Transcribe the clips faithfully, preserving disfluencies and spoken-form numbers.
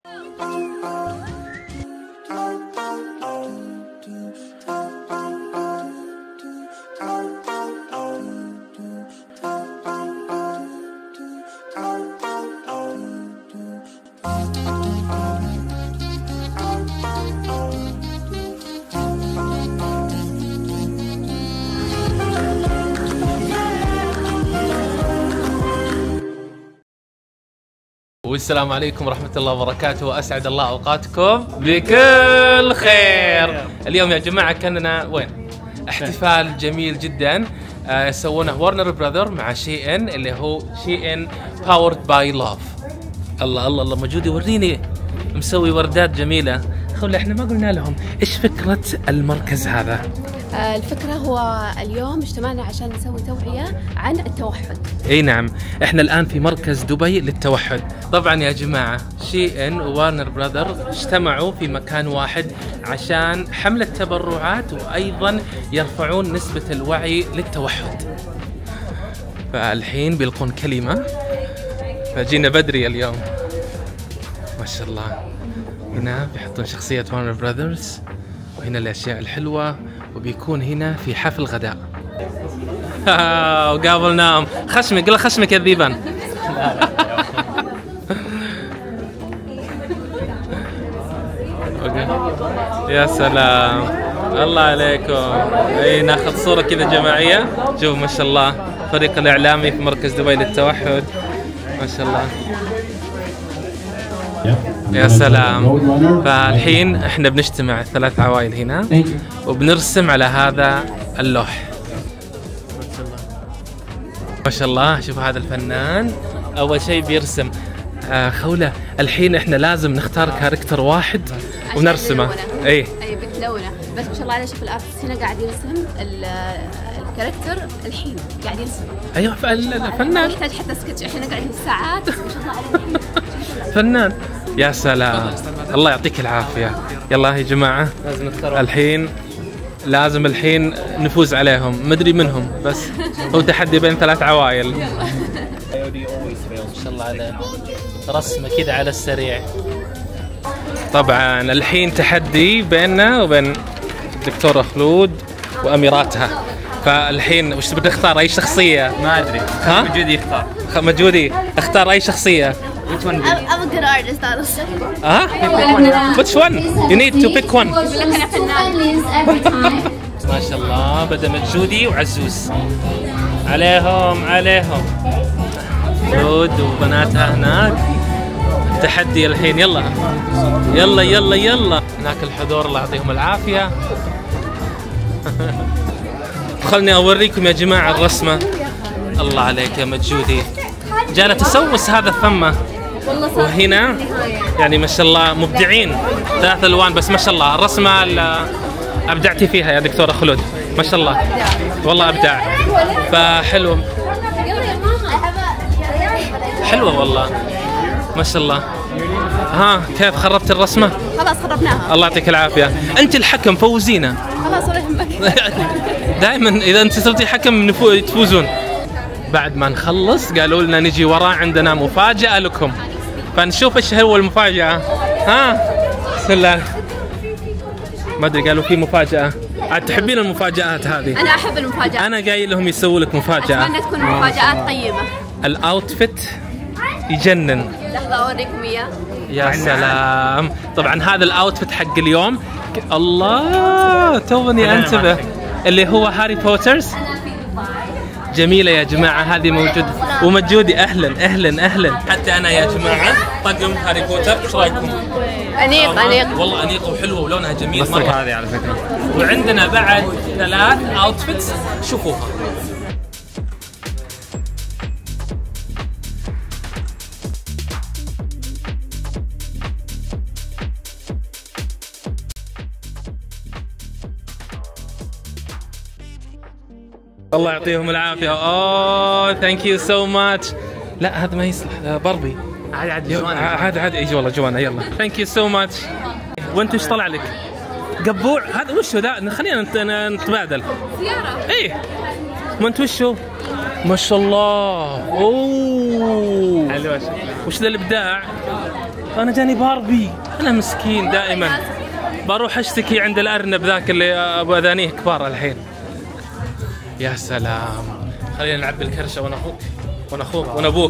والسلام عليكم ورحمة الله وبركاته، وأسعد الله أوقاتكم بكل خير. اليوم يا جماعة كاننا وين؟ احتفال جميل جدا آه سوونه وارنر براذر مع شي ان اللي هو شي ان باورد باي لاف. الله الله الله موجود يوريني مسوي وردات جميلة. خلي احنا ما قلنا لهم ايش فكرة المركز هذا؟ الفكرة هو اليوم اجتمعنا عشان نسوي توعية عن التوحد. اي نعم، احنا الان في مركز دبي للتوحد. طبعا يا جماعة شي ان ووارنر براذر اجتمعوا في مكان واحد عشان حملة تبرعات وايضا يرفعون نسبة الوعي للتوحد. فالحين بيلقون كلمة، فجينا بدري اليوم ما شاء الله. هنا بيحطون شخصية وارنر براذرز، وهنا الاشياء الحلوة، وبيكون هنا في حفل غداء. وقابل نام خشمك، قل خشمك يا ذيبان. يا سلام الله عليكم. اي ناخذ صورة كذا جماعية. شوفوا ما شاء الله فريق الإعلامي في مركز دبي للتوحد ما شاء الله. يا سلام. فالحين احنا بنجتمع ثلاث عوائل هنا وبنرسم على هذا اللوح. ما شاء الله شوف هذا الفنان اول شيء بيرسم. آه خولة الحين احنا لازم نختار كاركتر واحد ونرسمه. اي اي بتلونه، بس ما شاء الله عليه. شوف الارتست هنا قاعد يرسم الكاركتر الحين قاعد يرسم. ايوه الفنان يحتاج حتى سكتش، احنا قاعدين ساعات بس ما شاء الله عليه فنان. يا سلام الله يعطيك العافية. يلا يا جماعة لازم نختار الحين، لازم الحين نفوز عليهم. مدري منهم بس هو تحدي بين ثلاث عوائل. ما شاء الله عليه رسمة كذا على السريع. طبعا الحين تحدي بيننا وبين الدكتورة خلود وأميراتها. فالحين وش تبي تختار؟ أي شخصية؟ ما أدري. ها؟ مجودي يختار. مجودي اختار أي شخصية. I'm a good artist honestly. ها؟ Which one? You need to pick one. ما شاء الله بدأ مجودي وعزوز. عليهم عليهم. خلود وبناتها هناك. التحدي الحين. يلا يلا يلا يلا. هناك الحضور الله يعطيهم العافية. خلني أوريكم يا جماعة الرسمة. الله عليك يا مجودي. جانا تسوس هذا فمه. وهنا يعني ما شاء الله مبدعين. ثلاث الوان بس ما شاء الله. الرسمه ابدعتي فيها يا دكتوره خلود ما شاء الله، والله ابداع. فحلو حلوه والله ما شاء الله. ها كيف خربت الرسمه؟ خلاص خربناها. الله يعطيك العافيه. انت الحكم فوزينا. خلاص ولا يهمك. دائما اذا انت صرتي حكم تفوزون. بعد ما نخلص قالوا لنا نجي وراه عندنا مفاجأة لكم، فنشوف ايش هو المفاجأة. ها بسم الله. ما ادري قالوا في مفاجأة. عاد تحبين المفاجآت هذه؟ انا احب المفاجآت. انا قايل لهم يسووا لك مفاجأة. اتمنى تكون مفاجآت طيبة. الاوتفيت يجنن. لحظة اوريكم اياه. يا سلام. طبعا هذا الاوتفيت حق اليوم. الله توني انتبه اللي هو هاري بوترز. جميلة يا جماعة هذه موجودة. ومجودي أهلا أهلا أهلا. حتى أنا يا جماعة طقم هاري بوتر. إيش رأيكم؟ أنيق أنيق والله أنيقة وحلوة ولونها جميل مرة. هذه على فكرة. وعندنا بعد ثلاث أوتفيتس شوفوها. الله يعطيهم العافية. اوه ثانك يو سو ماتش. لا هذا ما يصلح باربي. عادي عادي جوانا. عادي عادي ايش والله جوانا. يلا ثانك يو سو ماتش. وانت ايش طلع لك؟ قبوع. هذا وش هو ذا؟ خلينا نتبادل. سيارة. ايه ما انت وش هو؟ ما شاء الله. اوه حلوة. وش ذا الابداع؟ انا جاني باربي، انا مسكين دائما بروح اشتكي عند الارنب ذاك اللي ابو اذانيه كبار الحين. يا سلام، خلينا نعبي الكرشه وانا اخوك وانا اخوك وانا ابوك.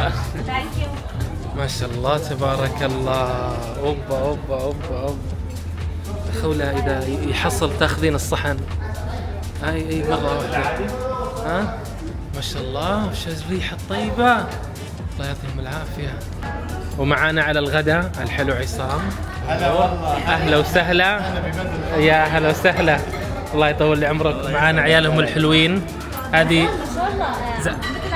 ما شاء الله تبارك الله. اوبا اوبا اوبا اوبا. خولة اذا يحصل تاخذين الصحن. اي اي مره واحده. ها ما شاء الله، وش الريحه الطيبه، الله يعطيهم العافيه. ومعانا على الغداء الحلو عصام. هلا والله، اهلا وسهلا. يا هلا وسهلا، الله يطول لي عمرك. معانا عيالهم الحلوين. هذه ز...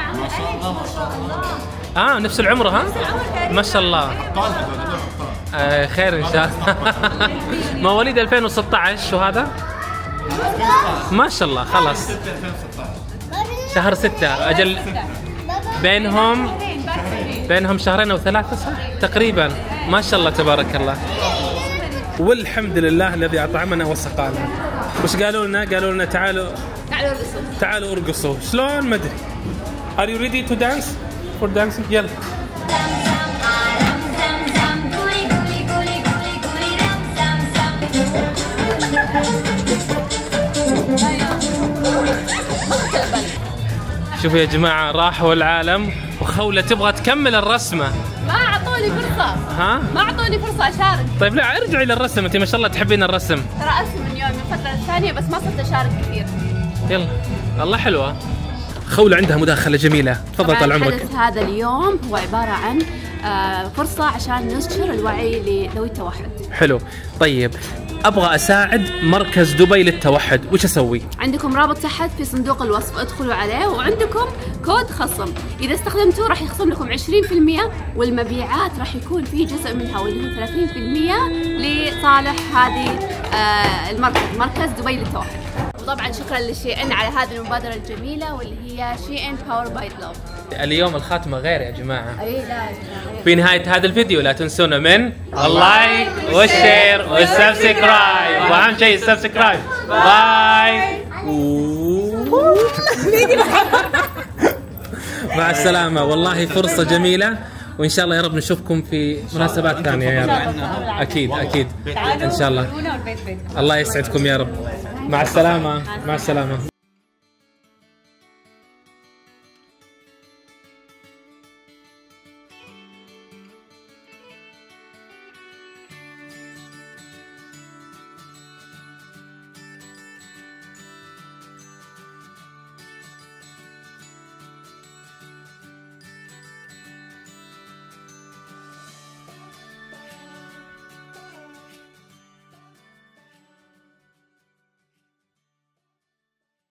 اه نفس العمر. ها ما شاء الله. آه خير ان شاء الله. مواليد ألفين وستة عشر وهذا ما شاء الله. خلاص شهر ستة. أجل بينهم بينهم شهرين أو ثلاثة صح تقريبا. ما شاء الله تبارك الله. والحمد لله الذي أطعمنا وسقانا. وش قالوا لنا؟ قالوا لنا تعالوا تعالوا ارقصوا. تعالوا ارقصوا. شلون ما أدري. Are you ready to dance? For dancing? يلا. شوفوا يا جماعة، راحوا العالم وخولة تبغى تكمل الرسمة. ما اعطوني فرصة. ها؟ ما اعطوني فرصة اشارك. طيب لا ارجعي للرسم، انت ما شاء الله تحبين الرسم. ترى ارسم من يوم من فترة ثانية بس ما صرت اشارك كثير. يلا الله حلوة. خولة عندها مداخلة جميلة، تفضل طال عمرك. الحدث هذا اليوم هو عبارة عن آه فرصة عشان ننشر الوعي لذوي التوحد. حلو. طيب ابغى اساعد مركز دبي للتوحد، وش اسوي؟ عندكم رابط تحت في صندوق الوصف، ادخلوا عليه وعندكم كود خصم، اذا استخدمتوه راح يخصم لكم عشرين بالمئة، والمبيعات راح يكون في جزء منها واللي هو ثلاثين بالمئة لصالح هذه آه المركز، مركز دبي للتوحد. وطبعا شكرا لشي ان على هذه المبادرة الجميلة واللي هي شي ان باور باي لوف. اليوم الخاتمة غير يا جماعة. اي لا في نهاية هذا الفيديو لا تنسونا من اللايك والشير والسبسكرايب، واهم شيء السبسكرايب. باي. مع السلامة. والله فرصة جميلة، وإن شاء الله يا رب نشوفكم في مناسبات ثانية يا رب. أكيد أكيد إن شاء الله. الله يسعدكم يا رب. مع السلامة. مع السلامة.